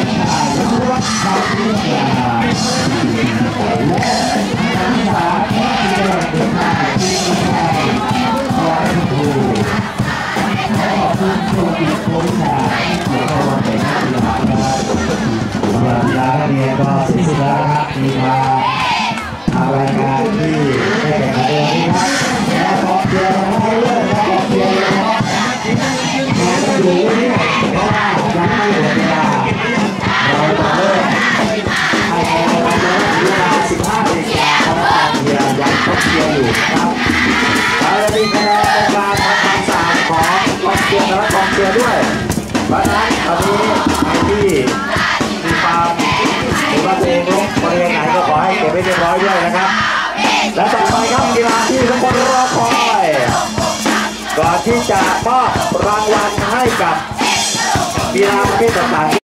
ก็สิ้นสุดแล้วครับมีมาทำรายการที่ได้แข่งขันในวันนี้ครับและขอเชียร์ให้เลิศขอเชียร์นะครับเราอยู่นี่เพราะว่ายังไม่หมดเวลาเราต่อเลิกให้ใครๆมาเลิกเวลา15 นาฬิกาครับเชียร์ยังต้องเชียร์อยู่นะครับเราจะมีคะแนนในการทำความสะอาดของกองเชียร์และกองเชียร์ด้วยเพราะฉะนั้นตอนนี้ใครที่มีความหรือว่าตัวเองลงบริเวณไหนก็ขอให้เก็บไว้เรียบร้อยด้วยนะครับและต่อไปครับกีฬาที่ทุกคนรอคอยก่อนที่จะมอบรางวัลให้กับกีฬาประเภทต่างๆ